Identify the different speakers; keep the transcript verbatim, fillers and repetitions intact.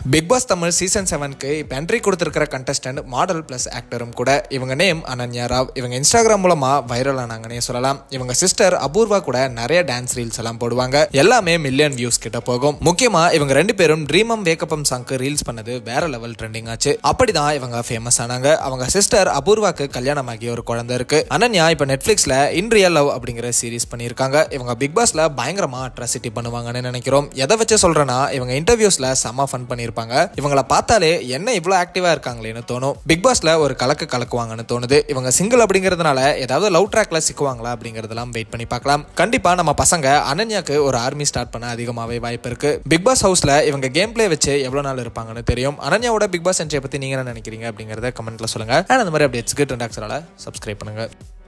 Speaker 1: Big pass Tamil season செவனுக்கு இப்போ entry கொடுத்துருக்கிற கண்டஸ்டன்ட் மாடல் பிளஸ் ஆக்டரும் கூட. இவங்க நேம் அனன்யா ராவ். இவங்க இன்ஸ்டாகிராம் மூலமா வைரல் ஆனாங்கன்னே சொல்லலாம். இவங்க சிஸ்டர் அபூர்வா கூட நிறைய டான்ஸ் ரீல்ஸ் எல்லாம் போடுவாங்க. எல்லாமே மில்லியன் வியூஸ் கிட்ட போகும். முக்கியமா இவங்க ரெண்டு பேரும் ட்ரீமம் வேக்கப்பம் சாங்க்கு ரீல்ஸ் பண்ணது வேற லெவல் ட்ரெண்டிங் ஆச்சு. அப்படிதான் இவங்க ஃபேமஸ் ஆனாங்க. அவங்க சிஸ்டர் அபூர்வாக்கு கல்யாணம் ஆகிய ஒரு குழந்தை இருக்கு. அனன்யா இப்ப நெட்ஃபிளிக்ஸ்ல இன் ரியல் லவ் அப்படிங்கிற சீரிஸ் பண்ணியிருக்காங்க. இவங்க பிக் பாஸ்ல பயங்கரமா அட்ராசிட்டி பண்ணுவாங்கன்னு நினைக்கிறோம். எதை வச்சு சொல்றேன்னா, இவங்க இன்டர்வியூஸ்ல செம ஃபன் பண்ணிருப்பாங்க. இவங்களை பார்த்தாலே என்ன இவ்வளவு ஆக்டிவா இருக்காங்களேன்னு தோணும். பிக் பாஸ்ல ஒரு கலக்கு கலக்குவாங்கன்னு தோணுது. இவங்க சிங்கிள் அப்படிங்கிறதுனால ஏதாவது லவ் ட்ராக்ல சிக்குவாங்களா அப்படிங்கறதெல்லாம் வெயிட் பண்ணி பார்க்கலாம். கண்டிப்பா நம்ம பசங்க அனன்யாக்கு ஒரு ஆர்மி ஸ்டார்ட் பண்ண அதிகமாவே வாய்ப்பு இருக்கு. பிக் பாஸ் ஹவுஸ்ல இவங்க கேம் பிளே வச்சு எவ்வளவு நாள் இருப்பாங்கன்னு தெரியும். அனன்யாவோட பிக் பாஸ் என்ட்ரியை பத்தி நீங்க என்ன நினைக்கிறீங்க அப்படிங்கறத கமெண்ட்ல சொல்லுங்க. அந்த மாதிரி அப்டேட்ஸ்க்கு ட்ரெண்ட் ஆக்ஸரால சப்ஸ்கிரைப் பண்ணுங்க.